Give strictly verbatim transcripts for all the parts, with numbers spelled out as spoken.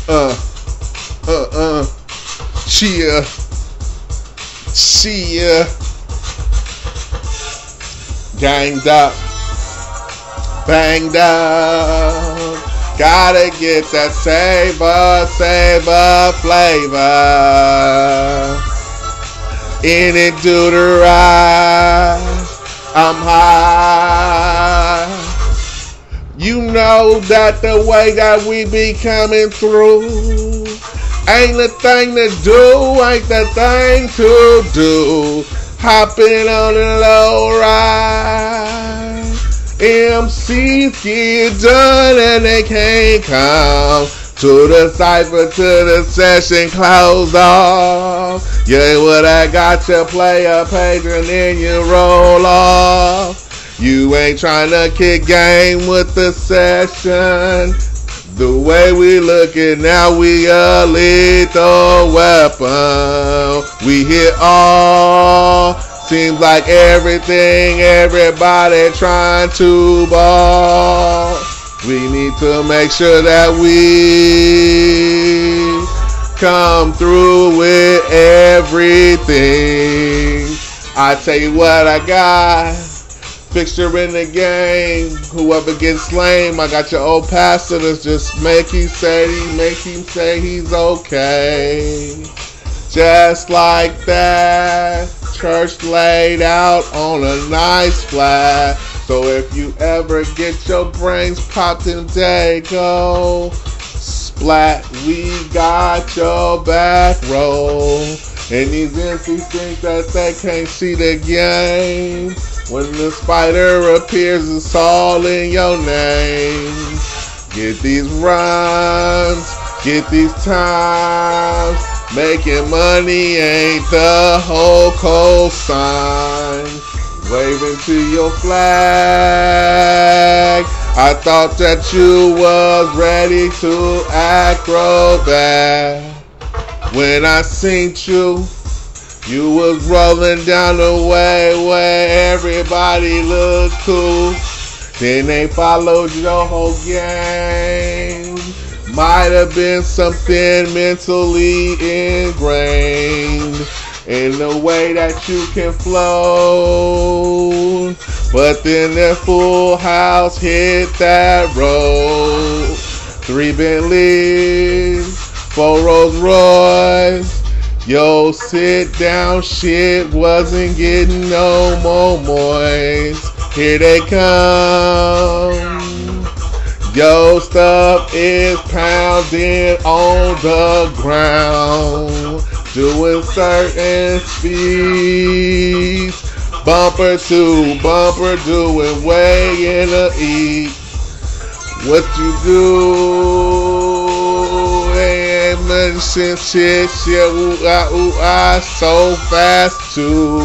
Uh, uh, uh. Cheer. Cheer. Ganged up. Banged up. Gotta get that savor, savor flavor. In it, do the right. I'm high. You know that the way that we be coming through ain't the thing to do, ain't the thing to do. Hopping on the low ride. M Cs get done and they can't come to the cypher, to the session closed off. Yeah, what I got you play a page and then you roll off. You ain't trying to kick game with the session. The way we looking now, we a lethal weapon. We hit all. Seems like everything, everybody trying to ball. We need to make sure that we come through with everything. I tell you what I got. Fixture in the game. Whoever gets slain, I got your old pastor that's just make him say, make him say he's okay. Just like that. Church laid out on a nice flat. So if you ever get your brains popped in Dago, splat, we got your back roll. And these M Cs think that they can't see the game. When the spider appears, it's all in your name. Get these runs, get these times. Making money ain't the whole cosign. Waving to your flag. I thought that you was ready to acrobat. When I seen you, you was rolling down the way where everybody looked cool. Then they followed your whole game. Might have been something mentally ingrained in the way that you can flow. But then the full house hit that road. Three Bentleys, four Rolls Royce. Yo, sit down shit wasn't getting no more moist. Here they come. Yo, stuff is pounding on the ground, doing certain speeds, bumper to bumper, doing way in the east. What you do ain't mention shit, shit, ooh ah, ooh ah, so fast to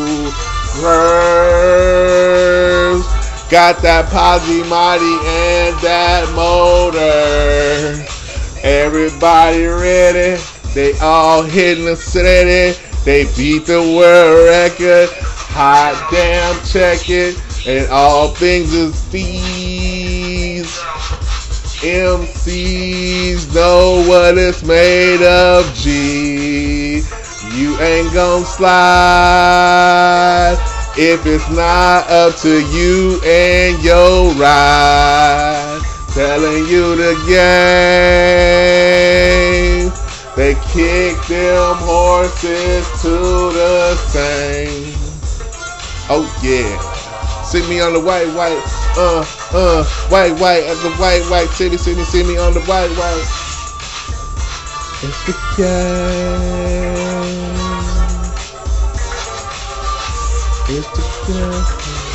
curves. Got that Posi Mighty and that motor. Everybody ready. They all hitting the city. They beat the world record. Hot damn, check it. And all things is these. M Cs know what it's made of, G. You ain't gon' slide if it's not up to you and your ride. Telling you the game. They kick them horses to the same. Oh yeah. See me on the white, white, uh, uh, white, white, at the white, white, see me, see me, see me on the white, white. It's the game. It's the game.